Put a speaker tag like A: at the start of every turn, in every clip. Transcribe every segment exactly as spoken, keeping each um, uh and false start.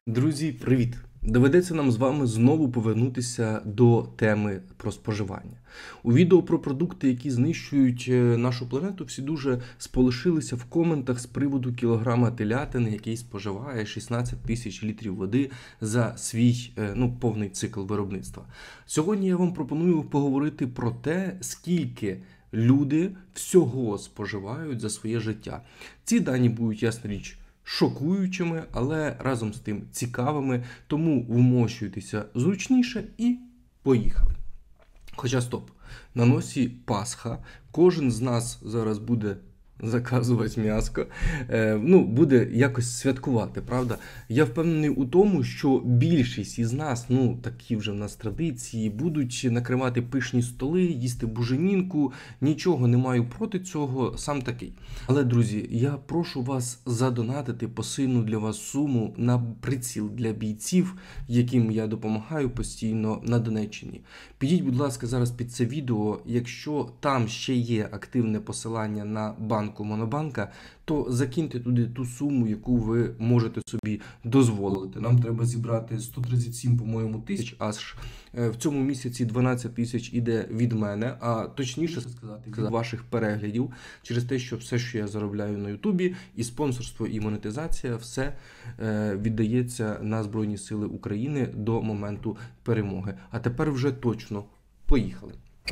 A: Друзі, привіт! Доведеться нам з вами знову повернутися до теми про споживання. У відео про продукти, які знищують нашу планету, всі дуже сполошилися в коментах з приводу кілограма телятини, який споживає шістнадцять тисяч літрів води за свій ну, повний цикл виробництва. Сьогодні я вам пропоную поговорити про те, скільки люди всього споживають за своє життя. Ці дані будуть, ясна річ, шокуючими, але разом з тим цікавими, тому вмощуйтеся зручніше і поїхали. Хоча стоп, на носі Пасха, кожен з нас зараз буде заказувати м'яско, е, ну, буде якось святкувати, правда? Я впевнений у тому, що більшість із нас, ну, такі вже в нас традиції, будуть накривати пишні столи, їсти буженінку, нічого не маю проти цього, сам такий. Але, друзі, я прошу вас задонатити посильну для вас суму на приціл для бійців, яким я допомагаю постійно на Донеччині. Підіть, будь ласка, зараз під це відео, якщо там ще є активне посилання на банк Монобанка, то закиньте туди ту суму, яку ви можете собі дозволити. Нам треба зібрати сто тридцять сім, по-моєму, тисяч, аж в цьому місяці дванадцять тисяч іде від мене, а точніше сказати, від ваших переглядів, через те, що все, що я заробляю на Ютубі, і спонсорство, і монетизація, все віддається на Збройні Сили України до моменту перемоги. А тепер вже точно поїхали.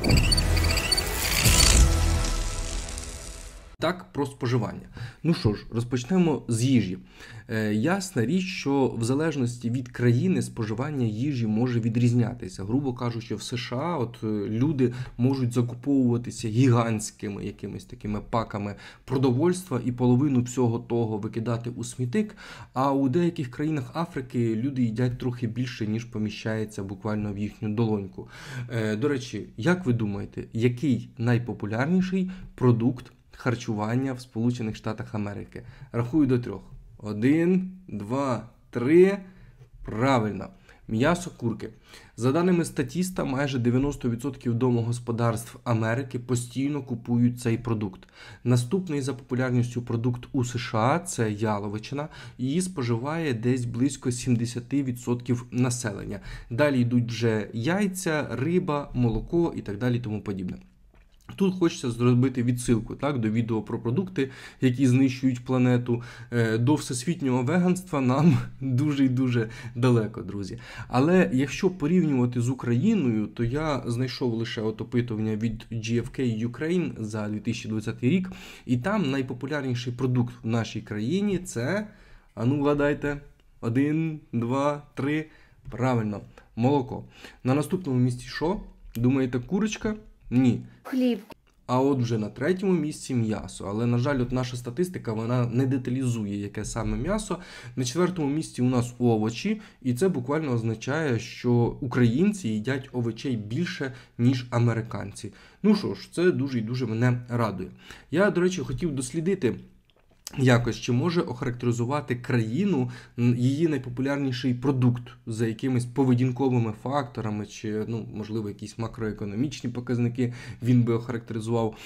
A: Так, про споживання. Ну що ж, розпочнемо з їжі. Е, ясна річ, що в залежності від країни споживання їжі може відрізнятися. Грубо кажучи, в США от люди можуть закуповуватися гігантськими якимись такими паками продовольства і половину всього того викидати у смітник, а у деяких країнах Африки люди їдять трохи більше, ніж поміщається буквально в їхню долоньку. Е, до речі, як ви думаєте, який найпопулярніший продукт харчування в Сполучених Штатах Америки? Рахую до трьох. Один, два, три. Правильно. М'ясо курки. За даними статіста, майже дев'яносто відсотків домогосподарств Америки постійно купують цей продукт. Наступний за популярністю продукт у США – це яловичина. Її споживає десь близько сімдесят відсотків населення. Далі йдуть вже яйця, риба, молоко і так далі тому подібне. Тут хочеться зробити відсилку, так, до відео про продукти, які знищують планету. До всесвітнього веганства нам дуже і дуже далеко, друзі. Але якщо порівнювати з Україною, то я знайшов лише от опитування від джі еф кей Ukraine за дві тисячі двадцятий рік, і там найпопулярніший продукт в нашій країні – це, а ну вгадайте, один, два, три, правильно, молоко. На наступному місці що? Думаєте, курочка? Ні.
B: Хліб.
A: А от вже на третьому місці м'ясо. Але, на жаль, от наша статистика, вона не деталізує, яке саме м'ясо. На четвертому місці у нас овочі, і це буквально означає, що українці їдять овочей більше, ніж американці. Ну що ж, це дуже і дуже мене радує. Я, до речі, хотів дослідити якось, чи може охарактеризувати країну її найпопулярніший продукт за якимись поведінковими факторами, чи, ну, можливо, якісь макроекономічні показники він би охарактеризував.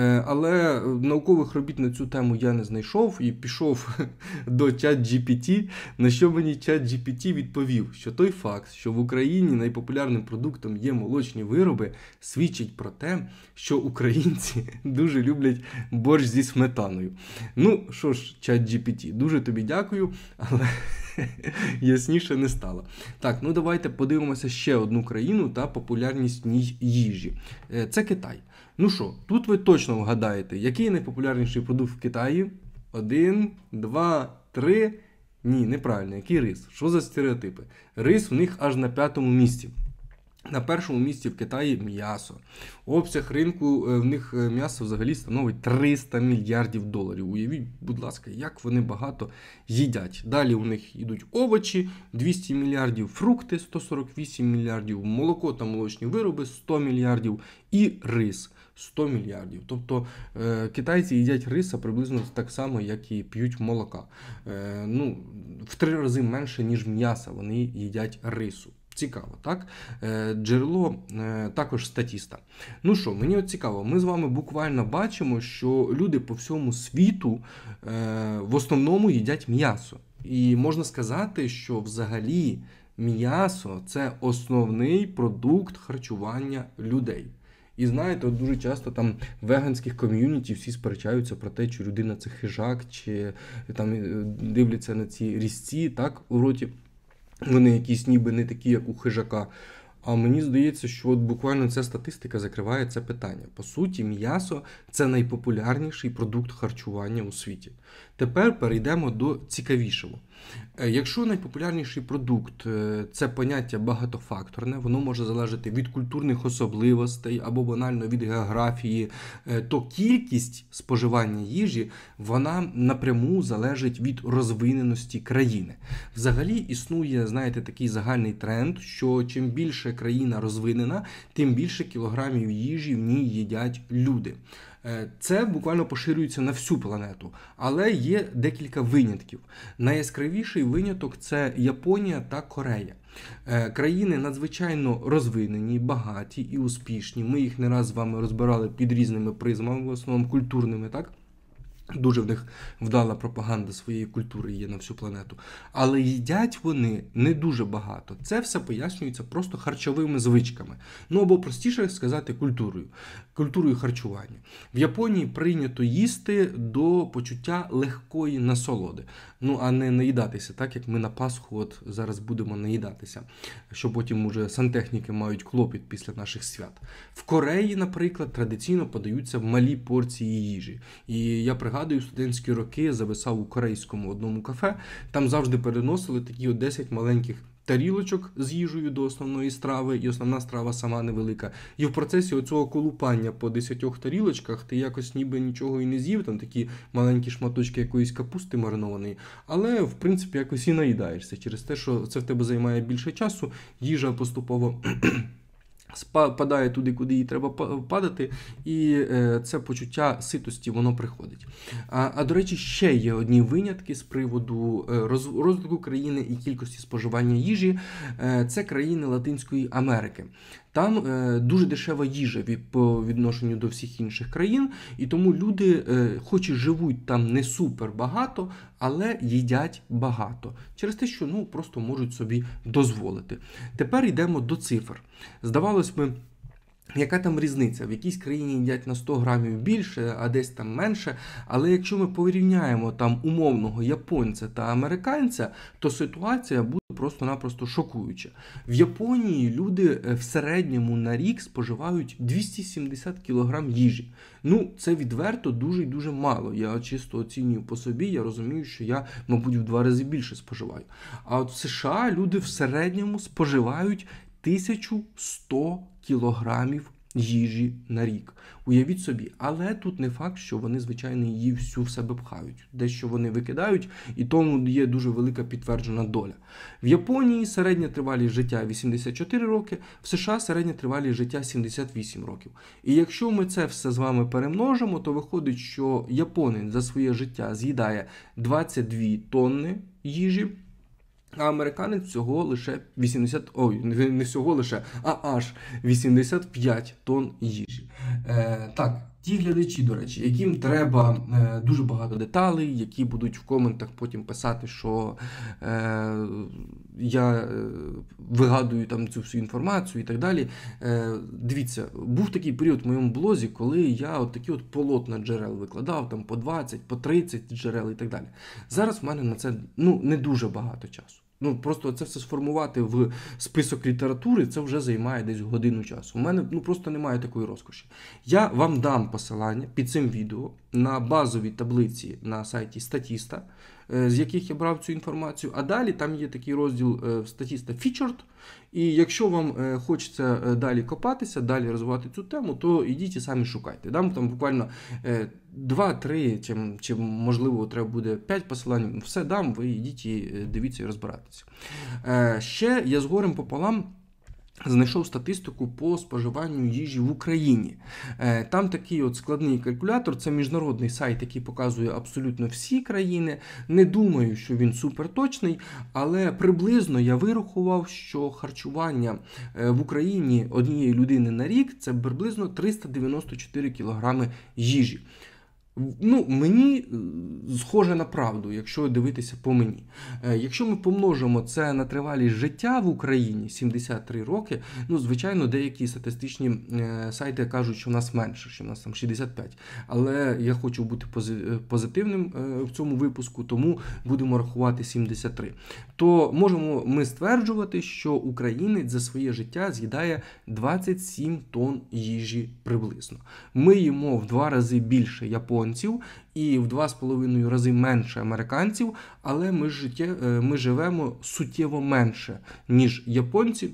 A: Але наукових робіт на цю тему я не знайшов і пішов до чат джі пі ті, на що мені чат джі пі ті відповів, що той факт, що в Україні найпопулярним продуктом є молочні вироби, свідчить про те, що українці дуже люблять борщ зі сметаною. Ну, що ж, чат джі пі ті, дуже тобі дякую, але ясніше не стало. Так, ну давайте подивимося ще одну країну та популярність в ній їжі. Це Китай. Ну що, тут ви точно вгадаєте, який найпопулярніший продукт в Китаї? Один, два, три. Ні, неправильно, який рис? Що за стереотипи? Рис в них аж на п'ятому місці. На першому місці в Китаї м'ясо. Обсяг ринку в них м'ясо взагалі становить триста мільярдів доларів. Уявіть, будь ласка, як вони багато їдять. Далі у них йдуть овочі, двісті мільярдів, фрукти, сто сорок вісім мільярдів, молоко та молочні вироби, сто мільярдів і рис. сто мільярдів. Тобто е, китайці їдять риса приблизно так само, як і п'ють молока. Е, ну, в три рази менше, ніж м'яса вони їдять рису. Цікаво, так? Джерело також статіста. Ну що, мені от цікаво, ми з вами буквально бачимо, що люди по всьому світу в основному їдять м'ясо. І можна сказати, що взагалі м'ясо – це основний продукт харчування людей. І знаєте, от дуже часто там в веганських ком'юніті всі сперечаються про те, чи людина це хижак, чи там дивляться на ці різці, так, у роті. Вони якісь ніби не такі, як у хижака. А мені здається, що от буквально ця статистика закриває це питання. По суті, м'ясо – це найпопулярніший продукт харчування у світі. Тепер перейдемо до цікавішого. Якщо найпопулярніший продукт – це поняття багатофакторне, воно може залежати від культурних особливостей або банально від географії, то кількість споживання їжі, вона напряму залежить від розвиненості країни. Взагалі існує, знаєте, такий загальний тренд, що чим більше країна розвинена, тим більше кілограмів їжі в ній їдять люди. Це буквально поширюється на всю планету, але є декілька винятків. Найяскравіший виняток – це Японія та Корея. Країни надзвичайно розвинені, багаті і успішні. Ми їх не раз з вами розбирали під різними призмами, в основному культурними, так? Дуже в них вдала пропаганда своєї культури є на всю планету. Але їдять вони не дуже багато. Це все пояснюється просто харчовими звичками. Ну або простіше сказати культурою. Культурою харчування. В Японії прийнято їсти до почуття легкої насолоди. Ну а не наїдатися, так як ми на Пасху от зараз будемо наїдатися. Що потім уже сантехніки мають клопіт після наших свят. В Кореї, наприклад, традиційно подаються малі порції їжі. І я пригадую, студентські роки зависав у корейському одному кафе. Там завжди переносили такі от десять маленьких тарілочок з їжею до основної страви, і основна страва сама невелика. І в процесі оцього колупання по десятьох тарілочках ти якось ніби нічого і не з'їв, там такі маленькі шматочки якоїсь капусти маринованої, але в принципі якось і наїдаєшся через те, що це в тебе займає більше часу, їжа поступово спадає туди, куди їй треба падати, і це почуття ситості, воно приходить. А, а до речі, ще є одні винятки з приводу розвитку країни і кількості споживання їжі. Це країни Латинської Америки. Там е, дуже дешева їжа від, по відношенню до всіх інших країн, і тому люди, е, хоч і живуть там не супер багато, але їдять багато. Через те, що ну, просто можуть собі дозволити. Тепер йдемо до цифр. Здавалось би, яка там різниця? В якійсь країні їдять на сто грамів більше, а десь там менше. Але якщо ми порівняємо там умовного японця та американця, то ситуація буде просто-напросто шокуюча. В Японії люди в середньому на рік споживають двісті сімдесят кілограм їжі. Ну, це відверто дуже і дуже мало. Я чисто оцінюю по собі, я розумію, що я, мабуть, в два рази більше споживаю. А от в США люди в середньому споживають тисячу сто кілограмів їжі на рік. Уявіть собі, але тут не факт, що вони, звичайно, її всю в себе пхають. Дещо вони викидають, і тому є дуже велика підтверджена доля. В Японії середня тривалість життя вісімдесят чотири роки, в США середня тривалість життя сімдесят вісім років. І якщо ми це все з вами перемножимо, то виходить, що японець за своє життя з'їдає двадцять дві тонни їжі, а американець всього лише вісімдесят, ой, не всього лише, а аж вісімдесят п'ять тонн їжі. Е, так, ті глядачі, до речі, яким треба е, дуже багато деталей, які будуть в коментах потім писати, що е, я е, вигадую там цю всю інформацію і так далі. Е, дивіться, був такий період в моєму блозі, коли я от такі от полотна джерел викладав, там по двадцять, по тридцять джерел і так далі. Зараз в мене на це ну, не дуже багато часу. Ну, просто це все сформувати в список літератури, це вже займає десь годину часу. У мене ну, просто немає такої розкоші. Я вам дам посилання під цим відео на базові таблиці на сайті Statista, з яких я брав цю інформацію, а далі там є такий розділ Statista Featured, і якщо вам хочеться далі копатися, далі розвивати цю тему, то ідіть і самі шукайте. Дам там буквально два-три, чи, чи можливо треба буде п'ять посилань, все дам, ви йдіть і дивіться і розбиратися. Ще я з горем пополам знайшов статистику по споживанню їжі в Україні. Там такий от складний калькулятор, це міжнародний сайт, який показує абсолютно всі країни. Не думаю, що він суперточний, але приблизно я вирахував, що харчування в Україні однієї людини на рік – це приблизно триста дев'яносто чотири кілограми їжі. Ну, мені е, схоже на правду, якщо дивитися по мені. Е, Якщо ми помножимо це на тривалість життя в Україні сімдесят три роки, ну, звичайно, деякі статистичні е, сайти кажуть, що в нас менше, що в нас там шістдесят п'ять. Але я хочу бути пози- позитивним е, в цьому випуску, тому будемо рахувати сімдесят три. То можемо ми стверджувати, що українець за своє життя з'їдає двадцять сім тонн їжі приблизно. Ми їмо в два рази більше японців і в два з половиною рази менше американців, але ми, життя, е, ми живемо суттєво менше, ніж японці,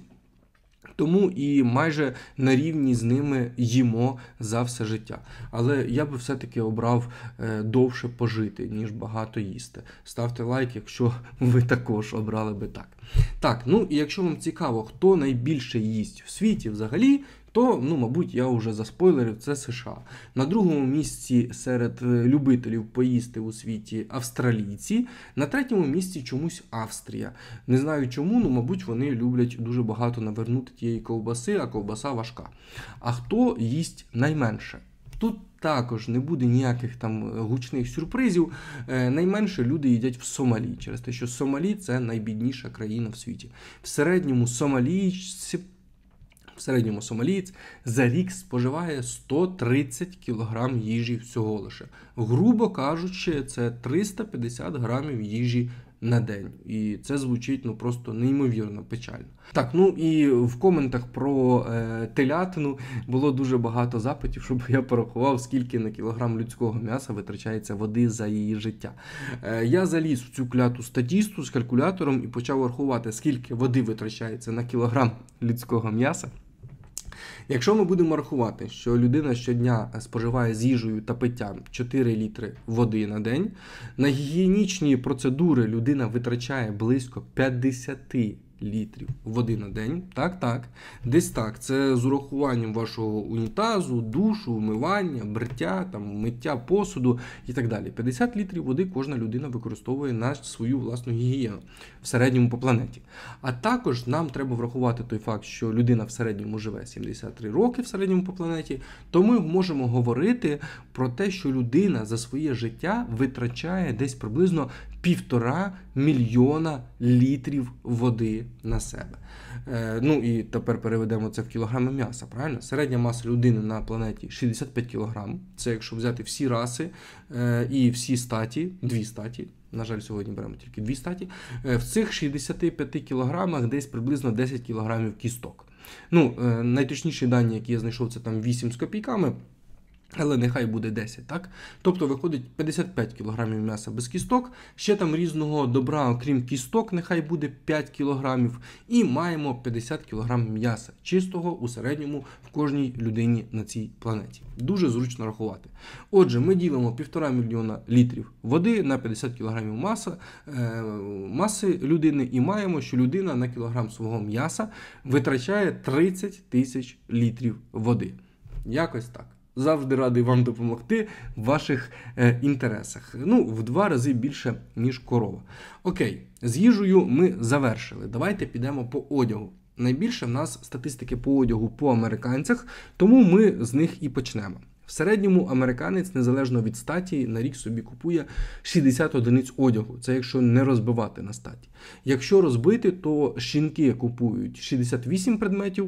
A: тому і майже на рівні з ними їмо за все життя. Але я би все-таки обрав е, довше пожити, ніж багато їсти. Ставте лайк, якщо ви також обрали би так. Так, ну і якщо вам цікаво, хто найбільше їсть в світі взагалі, то, ну, мабуть, я вже заспойлерив, це США. На другому місці серед е, любителів поїсти у світі австралійці, на третьому місці чомусь Австрія. Не знаю чому, ну, мабуть, вони люблять дуже багато навернути тієї ковбаси, а ковбаса важка. А хто їсть найменше? Тут також не буде ніяких там гучних сюрпризів. Е, найменше люди їдять в Сомалі, через те, що Сомалі – це найбідніша країна в світі. В середньому сомалійці В середньому сомалієць за рік споживає сто тридцять кілограм їжі всього лише. Грубо кажучи, це триста п'ятдесят грамів їжі на день. І це звучить ну просто неймовірно печально. Так, ну і в коментах про е, телятину було дуже багато запитів, щоб я порахував, скільки на кілограм людського м'яса витрачається води за її життя. Е, я заліз в цю кляту статісту з калькулятором і почав рахувати, скільки води витрачається на кілограм людського м'яса. Якщо ми будемо рахувати, що людина щодня споживає з їжею та питтям чотири літри води на день, на гігієнічні процедури людина витрачає близько п'ятдесят літрів води на день. Так, так. Десь так. Це з урахуванням вашого унітазу, душу, вмивання, бриття, там, миття посуду і так далі. п'ятдесят літрів води кожна людина використовує на свою власну гігієну в середньому по планеті. А також нам треба врахувати той факт, що людина в середньому живе сімдесят три роки в середньому по планеті, то ми можемо говорити про те, що людина за своє життя витрачає десь приблизно півтора мільйона літрів води на себе. Е, ну і тепер переведемо це в кілограми м'яса, правильно? Середня маса людини на планеті шістдесят п'ять кілограм. Це якщо взяти всі раси е, і всі статі, дві статі, на жаль, сьогодні беремо тільки дві статі, е, в цих шістдесят п'ять кілограмах десь приблизно десять кілограмів кісток. Ну, е, найточніші дані, які я знайшов, це там вісім з копійками, але нехай буде десять, так? Тобто виходить п'ятдесят п'ять кілограмів м'яса без кісток, ще там різного добра, окрім кісток, нехай буде п'ять кілограмів, і маємо п'ятдесят кілограмів м'яса чистого у середньому в кожній людині на цій планеті. Дуже зручно рахувати. Отже, ми ділимо півтора мільйона літрів води на п'ятдесят кілограмів маса, е, маси людини і маємо, що людина на кілограм свого м'яса витрачає тридцять тисяч літрів води. Якось так. Завжди радий вам допомогти в ваших е, інтересах. Ну, в два рази більше, ніж корова. Окей, з їжею ми завершили. Давайте підемо по одягу. Найбільше в нас статистики по одягу по американцях, тому ми з них і почнемо. В середньому американець, незалежно від статі, на рік собі купує шістдесят одиниць одягу. Це якщо не розбивати на статі. Якщо розбити, то жінки купують шістдесят вісім предметів,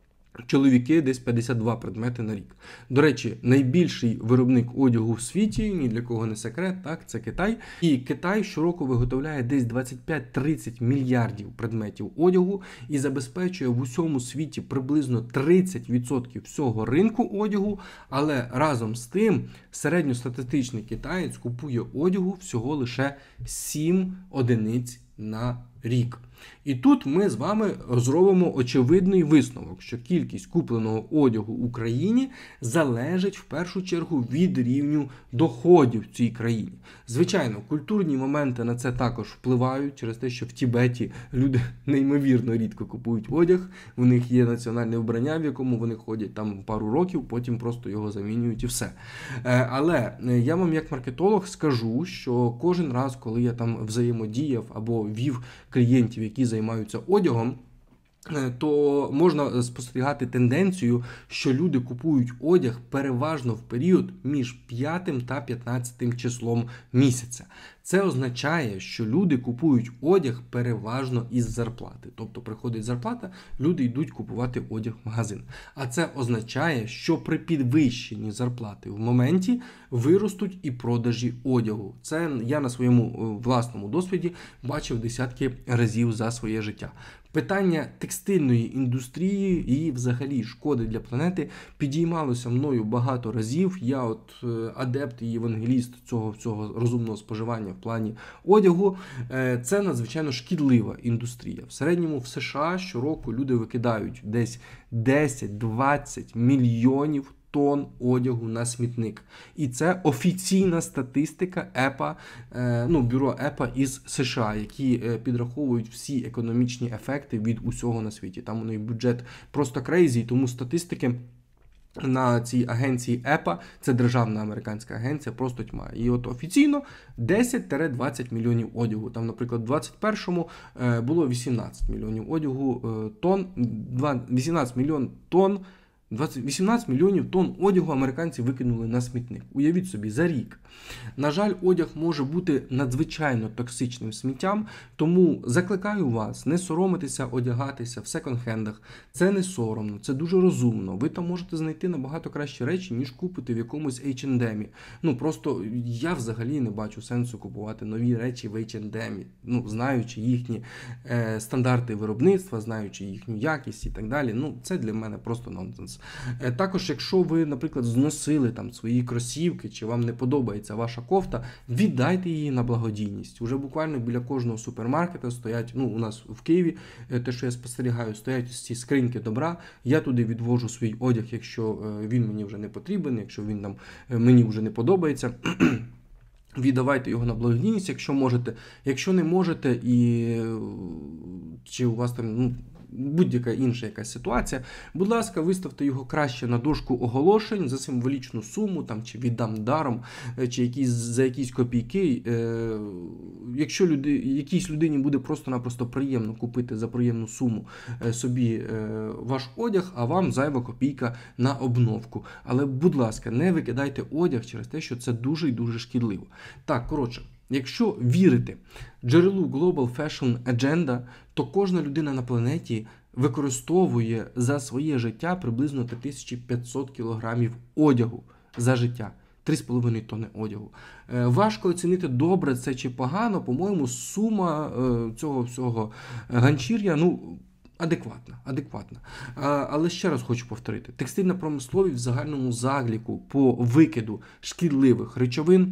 A: чоловіки десь п'ятдесят два предмети на рік. До речі, найбільший виробник одягу в світі, ні для кого не секрет, так, це Китай. І Китай щороку виготовляє десь двадцять п'ять - тридцять мільярдів предметів одягу і забезпечує в усьому світі приблизно тридцять відсотків всього ринку одягу, але разом з тим середньостатистичний китаєць купує одягу всього лише сім одиниць на рік. І тут ми з вами зробимо очевидний висновок, що кількість купленого одягу в Україні залежить в першу чергу від рівню доходів в цій країні. Звичайно, культурні моменти на це також впливають через те, що в Тібеті люди неймовірно рідко купують одяг, в них є національне вбрання, в якому вони ходять там пару років, потім просто його замінюють і все. Але я вам як маркетолог скажу, що кожен раз, коли я там взаємодіяв або вів клієнтів, які займаються одягом, то можна спостерігати тенденцію, що люди купують одяг переважно в період між п'ятим та п'ятнадцятим числом місяця. Це означає, що люди купують одяг переважно із зарплати. Тобто приходить зарплата, люди йдуть купувати одяг в магазин. А це означає, що при підвищенні зарплати в моменті виростуть і продажі одягу. Це я на своєму власному досвіді бачив десятки разів за своє життя. Питання текстильної індустрії і взагалі шкоди для планети підіймалося мною багато разів. Я от адепт і євангеліст цього, цього розумного споживання в плані одягу. Це надзвичайно шкідлива індустрія. В середньому в США щороку люди викидають десь десять-двадцять мільйонів тонн одягу на смітник. І це офіційна статистика ЕПА, ну, бюро ЕПА із США, які підраховують всі економічні ефекти від усього на світі. Там у них бюджет просто крейзі, тому статистики на цій агенції ЕПА, це державна американська агенція, просто тьма. І от офіційно десять-двадцять мільйонів одягу. Там, наприклад, в двадцять першому було вісімнадцять мільйонів одягу тонн, вісімнадцять мільйонів тонн вісімнадцять мільйонів тонн одягу американці викинули на смітник. Уявіть собі, за рік. На жаль, одяг може бути надзвичайно токсичним сміттям, тому закликаю вас не соромитися одягатися в секонд-хендах. Це не соромно, це дуже розумно. Ви там можете знайти набагато кращі речі, ніж купити в якомусь ейч енд ем. Ну, просто я взагалі не бачу сенсу купувати нові речі в ейч енд ем, ну, знаючи їхні е, стандарти виробництва, знаючи їхню якість і так далі. Ну, це для мене просто нонсенс. Також, якщо ви, наприклад, зносили там свої кросівки, чи вам не подобається ваша кофта, віддайте її на благодійність. Уже буквально біля кожного супермаркета стоять, ну, у нас в Києві, те, що я спостерігаю, стоять ці скриньки добра. Я туди відвожу свій одяг, якщо він мені вже не потрібен, якщо він там мені вже не подобається. Віддавайте його на благодійність, якщо можете. Якщо не можете, і чи у вас там, ну, будь-яка інша якась ситуація, будь ласка, виставте його краще на дошку оголошень за символічну суму, там, чи віддам даром, чи якісь, за якісь копійки. Е, якщо люди, якійсь людині буде просто-напросто приємно купити за приємну суму е, собі е, ваш одяг, а вам зайва копійка на обновку. Але, будь ласка, не викидайте одяг через те, що це дуже і дуже шкідливо. Так, коротше. Якщо вірити джерелу Global Fashion Agenda, то кожна людина на планеті використовує за своє життя приблизно три тисячі п'ятсот кілограмів одягу за життя. три з половиною тонни одягу. Важко оцінити, добре це чи погано, по-моєму, сума цього всього ганчір'я, ну, адекватна, адекватна. Але ще раз хочу повторити, текстильна промисловість в загальному закліку по викиду шкідливих речовин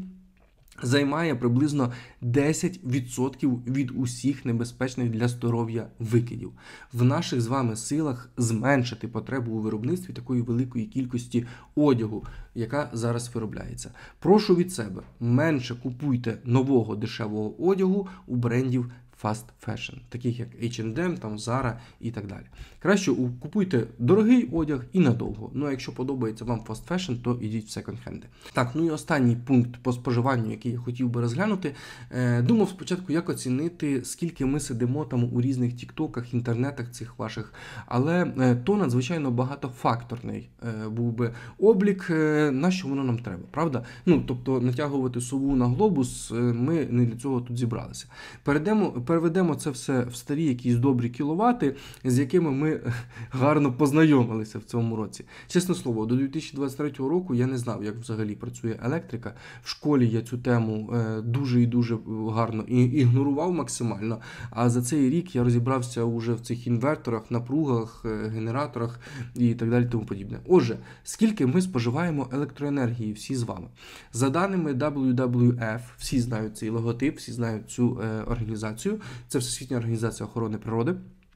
A: займає приблизно десять відсотків від усіх небезпечних для здоров'я викидів. В наших з вами силах зменшити потребу у виробництві такої великої кількості одягу, яка зараз виробляється. Прошу від себе, менше купуйте нового дешевого одягу у брендів fast fashion, таких як ейч енд ем, там, Zara і так далі. Краще купуйте дорогий одяг і надовго. Ну, а якщо подобається вам fast fashion, то ідіть в секонд-хенди. Так, ну і останній пункт по споживанню, який я хотів би розглянути. Е, думав спочатку, як оцінити, скільки ми сидимо там у різних тіктоках, інтернетах цих ваших, але е, то надзвичайно багатофакторний е, був би облік, е, на що воно нам треба, правда? Ну, тобто натягувати сову на глобус, е, ми не для цього тут зібралися. Перейдемо Переведемо це все в старі якісь добрі кіловати, з якими ми гарно познайомилися в цьому році. Чесне слово, до дві тисячі двадцять третього року я не знав, як взагалі працює електрика. В школі я цю тему дуже і дуже гарно ігнорував максимально, а за цей рік я розібрався вже в цих інверторах, напругах, генераторах і так далі тому подібне. Отже, скільки ми споживаємо електроенергії всі з вами? За даними дабл ю дабл ю еф, всі знають цей логотип, всі знають цю е, організацію, це Всесвітня організація охорони природи.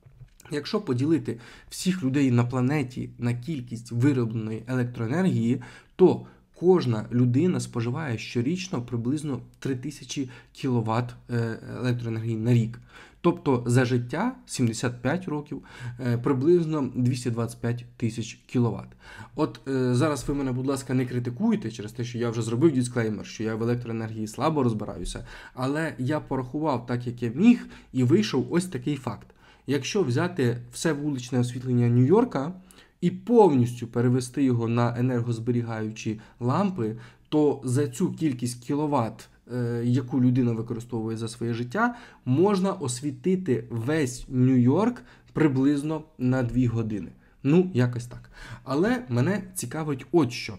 A: Якщо поділити всіх людей на планеті на кількість виробленої електроенергії, то кожна людина споживає щорічно приблизно три тисячі кіловат електроенергії на рік. Тобто за життя сімдесят п'ять років приблизно двісті двадцять п'ять тисяч кіловат. От е, зараз ви мене, будь ласка, не критикуйте через те, що я вже зробив дисклеймер, що я в електроенергії слабо розбираюся, але я порахував так, як я міг, і вийшов ось такий факт. якщо взяти все вуличне освітлення Нью-Йорка і повністю перевести його на енергозберігаючі лампи, то за цю кількість кіловат, яку людина використовує за своє життя, можна освітити весь Нью-Йорк приблизно на дві години. Ну, якось так. Але мене цікавить от що.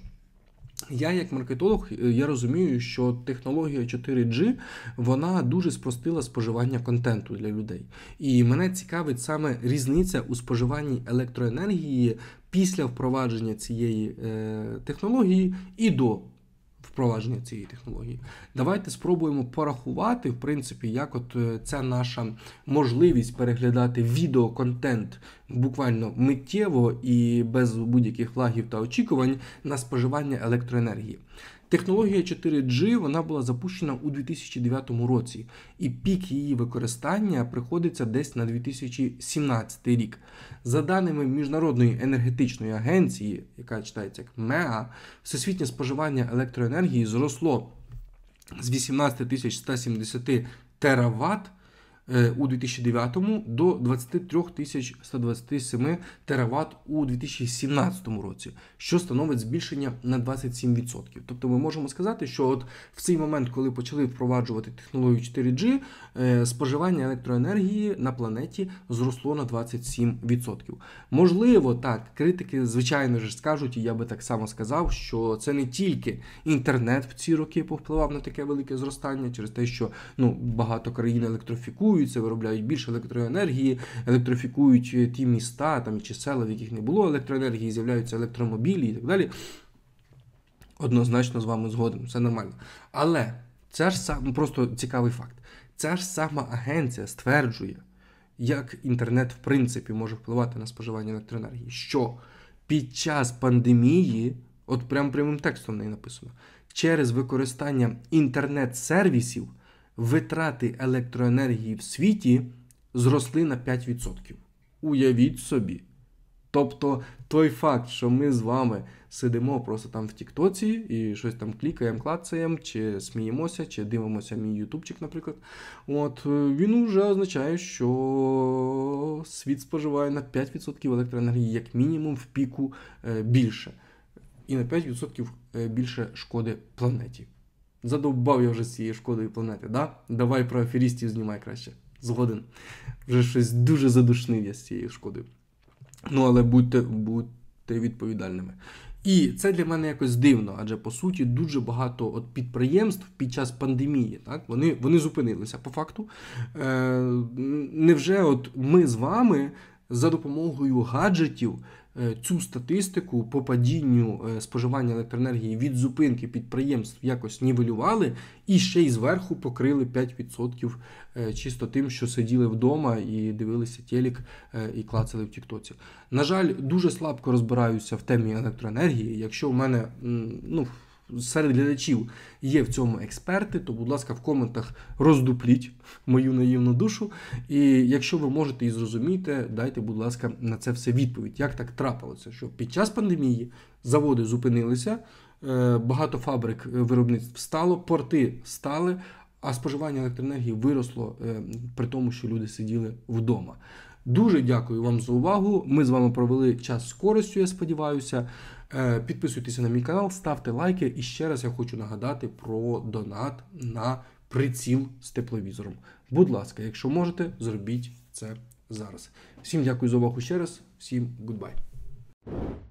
A: Я як маркетолог, я розумію, що технологія чотири джі, вона дуже спростила споживання контенту для людей. І мене цікавить саме різниця у споживанні електроенергії після впровадження цієї е, технології і до впровадження цієї технології. Давайте спробуємо порахувати, в принципі, як от ця наша можливість переглядати відеоконтент буквально миттєво і без будь-яких лагів та очікувань на споживання електроенергії. Технологія чотири джі, вона була запущена у дві тисячі дев'ятому році, і пік її використання приходиться десь на дві тисячі сімнадцятий рік. За даними Міжнародної енергетичної агенції, яка читається як меа, всесвітнє споживання електроенергії зросло з вісімнадцять тисяч сто сімдесят тераватт у дві тисячі дев'ятому до двадцять три тисячі сто двадцять сім тераватт у дві тисячі сімнадцятому році, що становить збільшення на двадцять сім відсотків. Тобто ми можемо сказати, що от в цей момент, коли почали впроваджувати технологію чотири джі, споживання електроенергії на планеті зросло на двадцять сім відсотків. Можливо, так, критики, звичайно ж, скажуть, і я би так само сказав, що це не тільки інтернет в ці роки повпливав на таке велике зростання, через те, що ну, багато країн електрифікують, виробляють більше електроенергії, електрифікують ті міста там, чи села, в яких не було електроенергії, з'являються електромобілі і так далі. Однозначно з вами згоден, все нормально. Але це ж сам, просто цікавий факт. Ця ж сама агенція стверджує, як інтернет в принципі може впливати на споживання електроенергії, що під час пандемії, от прям прямим текстом в неї написано, через використання інтернет-сервісів витрати електроенергії в світі зросли на п'ять відсотків. Уявіть собі. Тобто той факт, що ми з вами сидимо просто там в тіктоці і щось там клікаємо, клацаємо, чи сміємося, чи дивимося мій ютубчик, наприклад, от, він вже означає, що світ споживає на п'ять відсотків електроенергії, як мінімум, в піку більше. І на п'ять відсотків більше шкоди планеті. Задовбав я вже з цією шкодою планети, да? Давай про аферістів знімай краще. Згоден. Вже щось дуже задушнив я з цією шкодою. Ну, але будьте, будьте відповідальними. І це для мене якось дивно, адже, по суті, дуже багато от підприємств під час пандемії, так, вони, вони зупинилися по факту. Е, невже от ми з вами за допомогою гаджетів цю статистику по падінню споживання електроенергії від зупинки підприємств якось нівелювали і ще й зверху покрили п'ять відсотків чисто тим, що сиділи вдома і дивилися телек і клацали в тіктоці. На жаль, дуже слабко розбираюся в темі електроенергії. Якщо в мене, ну, серед глядачів є в цьому експерти, то, будь ласка, в коментах роздупліть мою наївну душу. І якщо ви можете і зрозумієте, дайте, будь ласка, на це все відповідь. Як так трапилося, що під час пандемії заводи зупинилися, багато фабрик виробництв стало, порти стали, а споживання електроенергії виросло при тому, що люди сиділи вдома. Дуже дякую вам за увагу. Ми з вами провели час з користю, я сподіваюся. Підписуйтеся на мій канал, ставте лайки. І ще раз я хочу нагадати про донат на приціл з тепловізором. Будь ласка, якщо можете, зробіть це зараз. Всім дякую за увагу ще раз. Всім гудбай.